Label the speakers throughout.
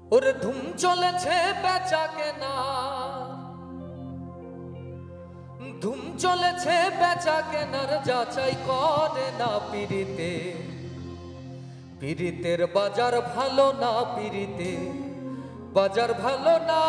Speaker 1: ওরে ধুম চলেছে বেচা কেনা, ধুম চলেছে বেচা কেনার যাচাই করে না পিরিতে। পিরিতের বাজার ভালো না, পিরিতে বাজার ভালো না।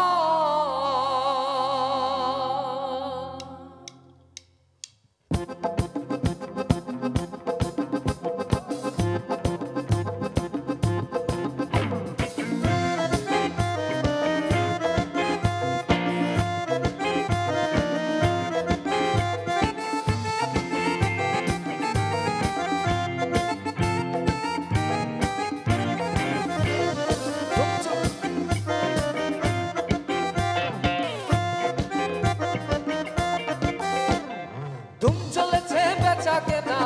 Speaker 1: ধুম চলেছে বেচা কেনা,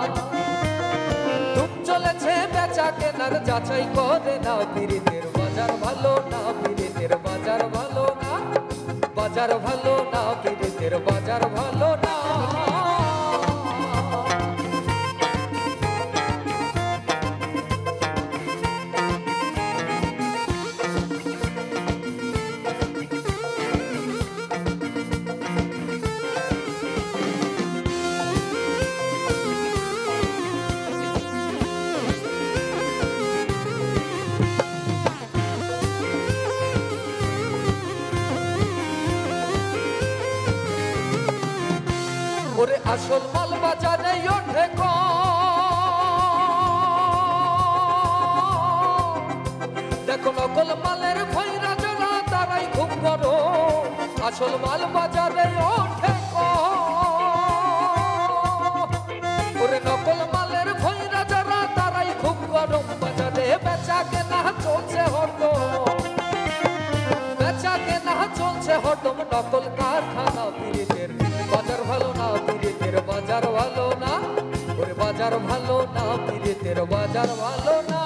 Speaker 1: ধুম চলেছে বেচা কেনার যাচাই করে না পিরিতের বাজার ভালো না, পিরিতের বাজার ভালো না, বাজার ভালো না, পিরিতের বাজার ভালো না। ওরে আসল মাল বাজারে ওঠে দেখো নকল মালের ভৈরা যারা তারাই খুব বড়। আসল মাল বাজারে ওঠে ওরে নকল মালের ভৈরা যারা তারাই খুব গরম। বাজারে বেচা কেনা চলছে হরদম, বেচা কেনা চলছে হরদম। নকল কারখানা পিরিতের বাজার ভালো না, পিরিতের বাজার ভালো না, ওরে বাজার ভালো না, পিরিতের বাজার ভালো না।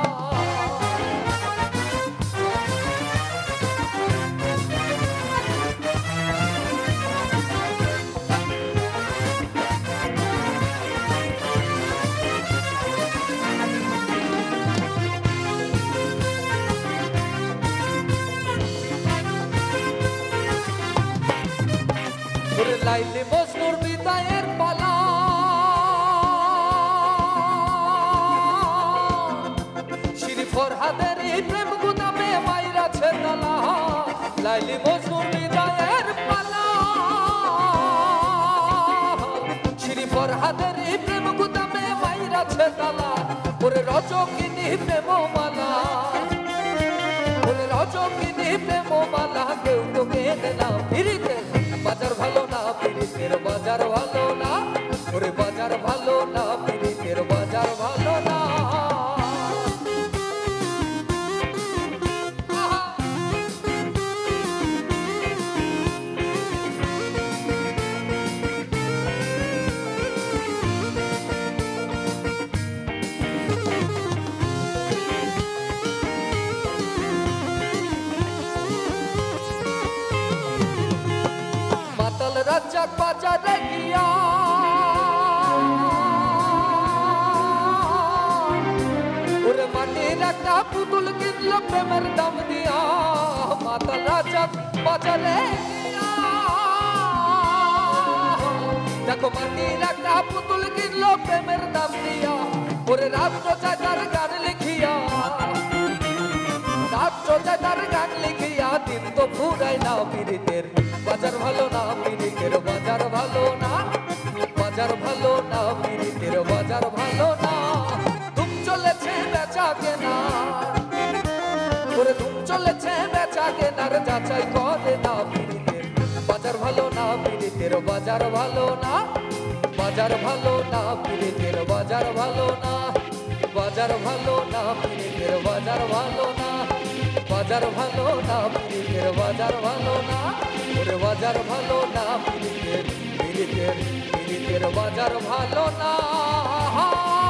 Speaker 1: ওরে লাইলি মজনুর বিদায়ের পালা, শ্রী ফরহাদের প্রেম গুদামে মাইরাছে তালা। লাইলি মজনুর বিদায়ের পালা, শ্রী ফরহাদের প্রেম গুদামে মাইরাছে তালা। ওরে রজকিনী প্রেম মালা, ওরে রজকিনী প্রেম মালা, কেউ তো কেনে না পিরিতে বাজার ভালো না, পিরিতের বাজার ভালো না, ওরে বাজার ভালো না, পিরিতের বাজার ভালো না। মাতাল রাজ্জাক বাজারে গিয়া ওরে মাটির একটা পুতুল কিনলো প্রেমের দাম দিয়া। মাতাল রাজ্জাক বাজারে গিয়া দেখো মাটির একটা পুতুল কিনলো প্রেমের দাম দিয়া। ওরে রাত্র চায় তার গান লিখিয়া, রাত্র চায় তার গান লিখিয়া, দিন তো ফুরায় না পিরিতের বাজার ভালো না, পিরিতের বাজার ভালো না, বাজার ভালো না, পিরিতের বাজার ভালো না। ধুম চলেছে বেচা কেনা, ওরে ধুম চলেছে বেচা কেনার যাচাই করে না পিরিতের বাজার ভালো না, পিরিতের বাজার ভালো না, বাজার ভালো না, পিরিতের বাজার ভালো না, বাজার ভালো না, পিরিতের বাজার ভালো না, বাজার ভালো না, পিরিতের বাজার ভালো না, ওরে বাজার ভালো না, পিরিতের পিরিতের পিরিতের বাজার ভালো না।